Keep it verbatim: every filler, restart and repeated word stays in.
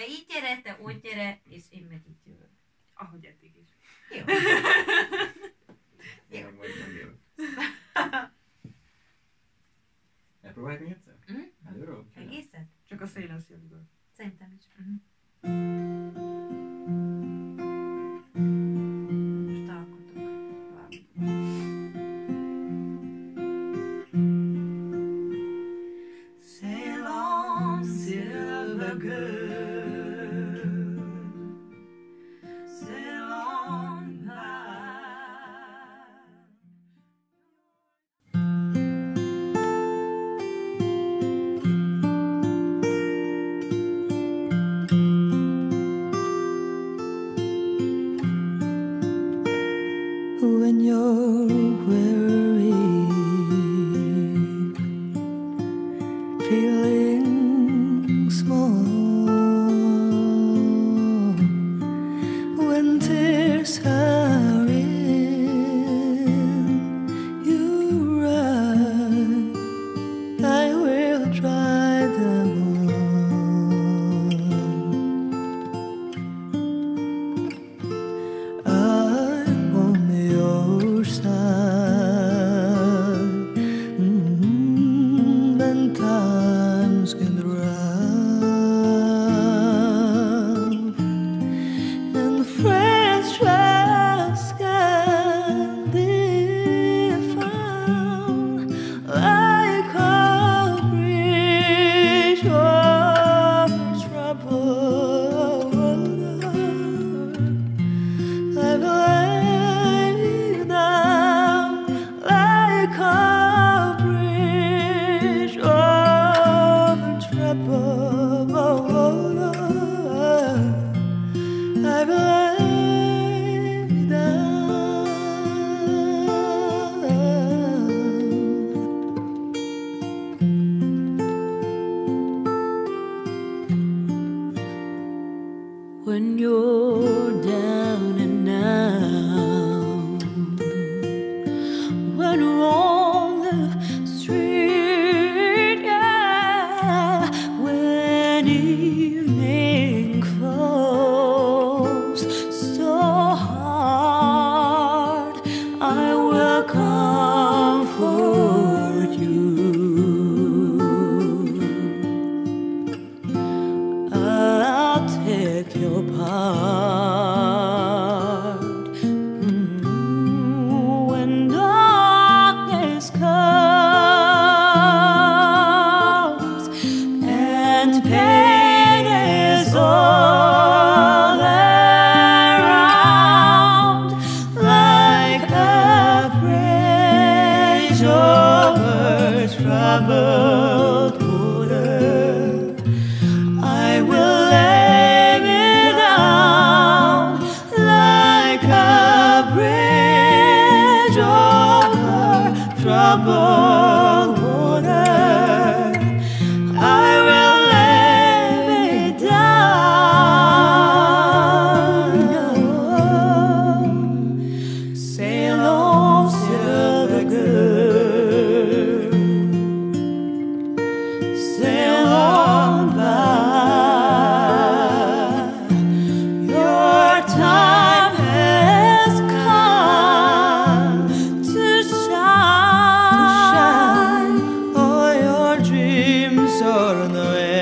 Te így gyere, te úgy gyere, és én meg így jövök. Ahogy eddig is. Jó. Jó, majd megjövök. Elpróbáljuk még egyszer? Mhm. Előről? Egészet? Csak a szélen szívből. Szerintem is. Mhm. Most alkotok valamit. Sail on, silver girl. Sail on by. When you're weary, feeling small, when tears are in your eyes, I will dry them all. I'm on your side, mm, when times get rough and friends just can't be found, like a bridge over troubled water. I lay down like a bridge over troubled water. I lay down. When you're down and out, when you're on the street, yeah, when evening falls so hard, I will comfort you. I'll take your part. Mm, when darkness comes and pain is all around, like a bridge over troubled water, I will lay me down like a bridge over troubled water. I will lay me down. Sail on, silver girl. Sail on by. Your time has come to shine. All your dreams are on the way.